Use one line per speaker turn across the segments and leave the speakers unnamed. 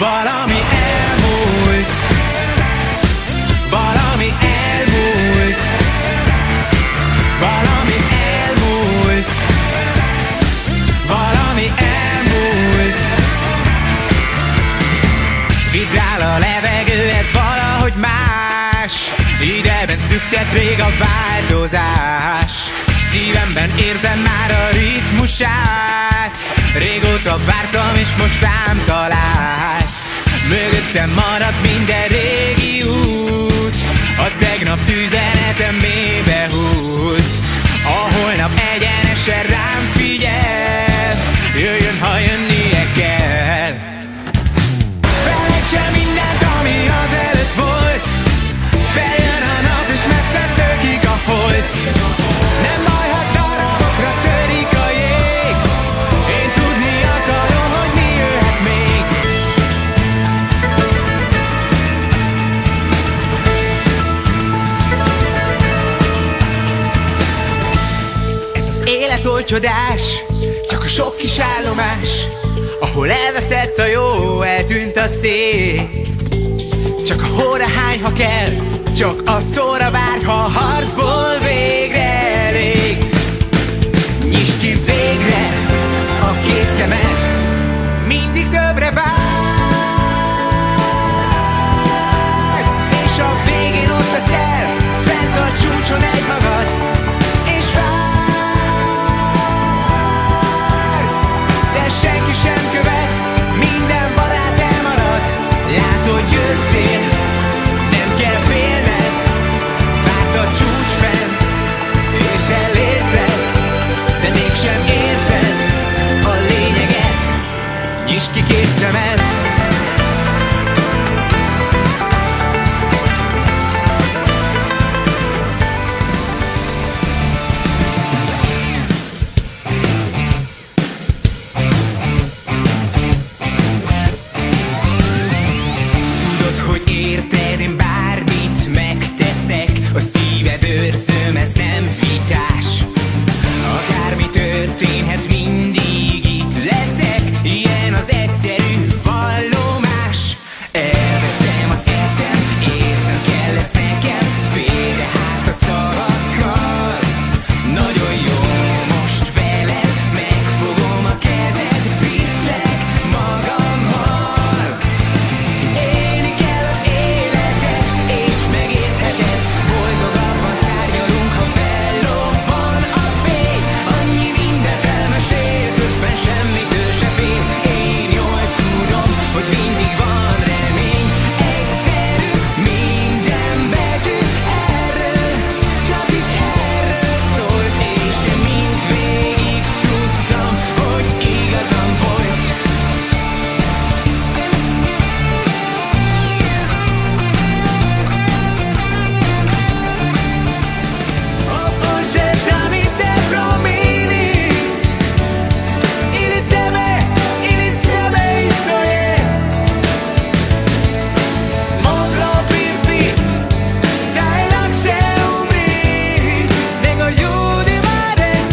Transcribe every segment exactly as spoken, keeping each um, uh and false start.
Valami elmúlt, valami elmúlt, valami elmúlt, valami elmúlt. Vibrál a levegő, ez valahogy más. Ideben lüktet rég a változás. Szívemben érzem már a ritmusát. Régóta vártam és most rám talált. Mögöttem marad minden régi út. A tegnap üzenetem mélybe hult. A holnap egyenesen rám figyel. Jöjjön, ha jönnie kell. Felejtsen mindent, ami azelőtt volt. Feljön a nap és messze szökik a hold. Nem baj, ha darabokra törik a jég. Én tudni akarom, hogy mi jöhet még. Ez az élet oly csodás, csak a sok kis állomás, ahol elveszett a jó, eltűnt a szép. Csak a hóra hány, ha kell, csak a szóra vár, ha a harcból végre elég. Nyisd ki végre a két szemed, mindig többre vágysz, és a végén ott leszel, fent a csúcson egymagad, és vársz, de senki sem követ, minden barát elmarad. Látod, győztél, nem kell félned, várt a csúcs fenn, és elérted, de mégsem érted a lényeget. Nyisd ki két szemed. Tudod, hogy érted, én bármit megteszek. A szíved őrzöm, ez nem vitás. Akármi történhet, mindig itt leszek. Ilyen az egyszerű vallomás. Elveszem az eszem, érzem, kell lesz nekem. Félre hát a szavakkal. Nagyon jó most veled, megfogom a kezed, viszlek magammal. Élni kell az életet, és megértheted. Boldogabban szárnyalunk, ha fellobban a fény. Annyi mindent elmesél, közben semmitől se fél. Én jól tudom, hogy mindig van remény. Egyszerű minden betű erről, csak is erről szólt. És én mindvégig tudtam, hogy igazam volt. Opporgetami te promeni, ili tebe, ili sebe isto je. Moglo bi bit da je lakše umrit, nego ljudima reč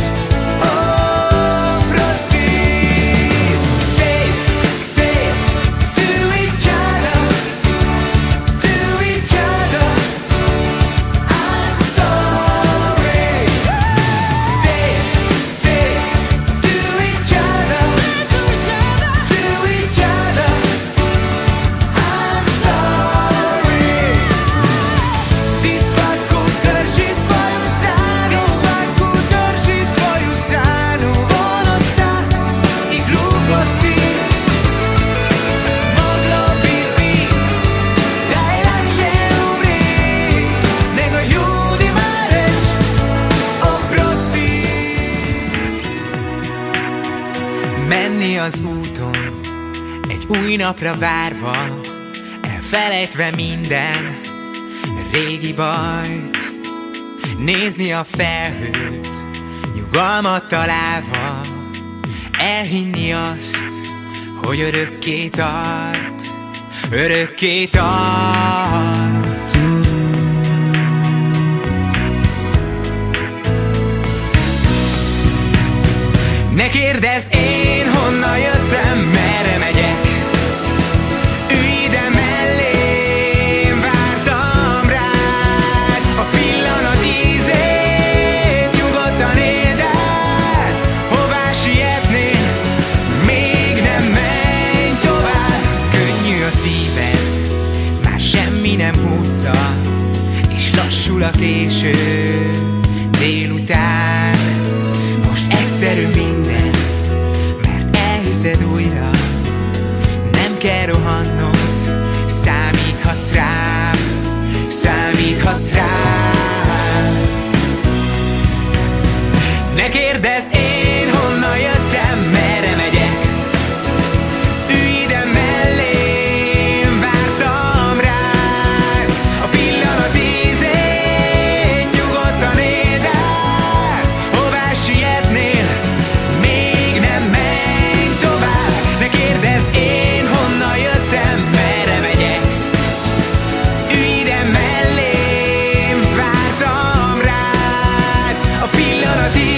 oprosti. Say, say to each other, to each other, I'm sorry. Say, say to each other, to each other, I'm sorry. Ti svatko drži svoju stranu, svatko drži svoju stranu ponosa i gluposti. Moglo bi bit da je lakše umrit, nego ljudima reč oprosti. Menni az úton, egy új napra várva, elfelejtve minden régi bajt. Nézni a felhőt, nyugalmat találva, elhinni azt, hogy örökké tart, örökké tart. Ne kérdezd én honnan jöttem, merre megyek. egyszerű minden, mert elhiszed újra. Nem kell rohannod, számíthatsz rám, számíthatsz rám. Ne kérdezd én honnan jöttem, merre megyek. Ülj ide mellém, vártam rád. A pillanat ízét nyugodtan éld át. Hová sietnél, még nem menj tovább. Ne kérdezd én honnan jöttem, merre megyek. Ülj ide mellém, vártam rád. A pillanat ízét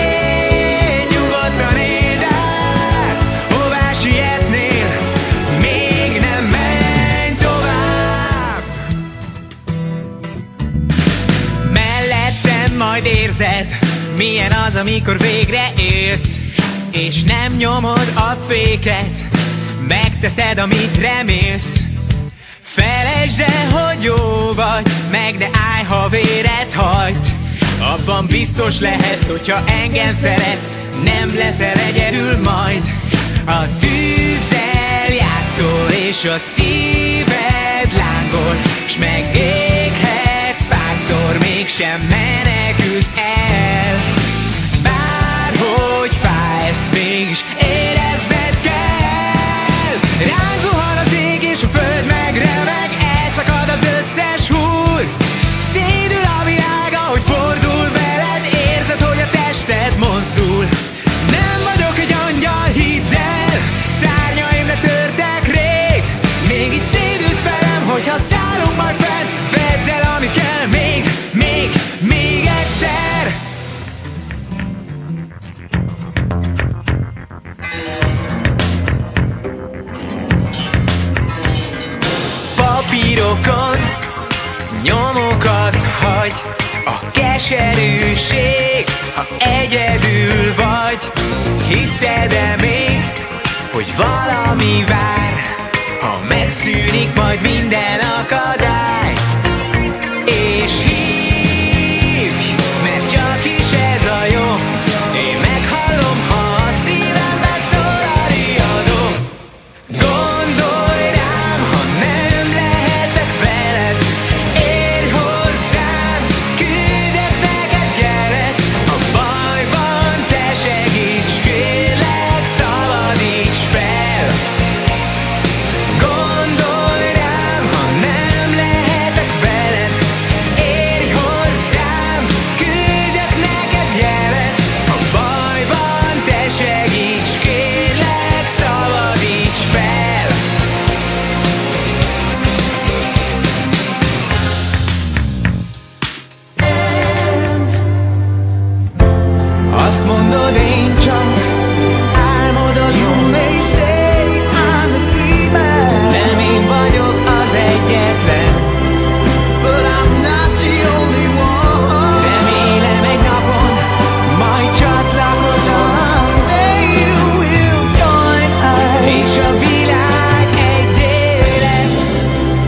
majd érzed, milyen az, amikor végre élsz, és nem nyomod a féket, megteszed, amit remélsz. Felejtsd el, hogy jó vagy, meg ne állj, ha véred hajt. Abban biztos lehetsz, hogyha engem szeretsz, nem leszel egyedül majd. A tűzzel játszol, és a szíved lángol, s megéghetsz párszor, mégsem menekülsz el. Bárhogy fáj, ezt mégis érezned kell. Ránk zuhan az ég és a föld megremeg, elszakad az összes húr. Szédül a világ, ahogy fordul veled, érzed, hogy a tested mozdul. Nem vagyok egy angyal, hidd el, szárnyaim letörtek rég. Mégis szédülsz velem, hogyha szállunk majd fent. Vedd el, ami kell, még, még, még egyszer. Papírokon nyomokat hagy a keserűség, ha egyedül vagy. Hiszed-e még, hogy valami vár, ha megszűnik majd minden akadály? És hívj, mert csak is ez a jó. Én meghallom, ha a szívembe szól a riadó. Gondolj rám, ha nem lehetek veled, érj hozzám, küldök neked jelet. Ha bajban te segíts, kérlek, szabadíts fel. Gondolj rám, ha nem lehetek veled, érj hozzám, küldök neked jelet. Ha bajban te segíts, kérlek, szabadíts fel. Azt mondod, én csak álmodozom, they say I'm a dreamer. Nem én vagyok az egyetlen, but I'm not the only one. Remélem egy napon majd csatlakozom, someday you will join us, és a világ egyé lesz.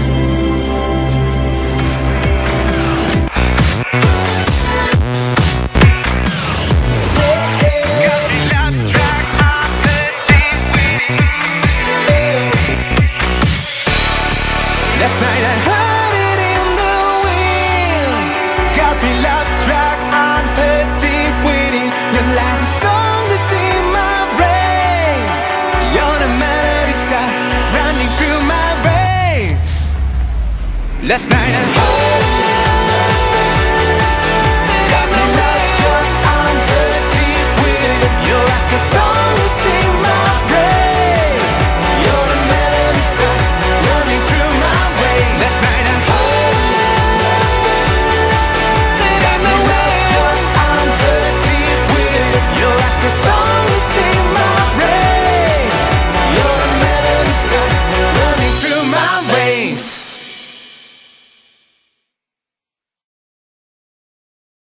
Last night I heard it in the wind. Got me love struck, I'm hurting, waiting. You're like a song that's in my brain. You're the melody start running through my veins. Last night I heard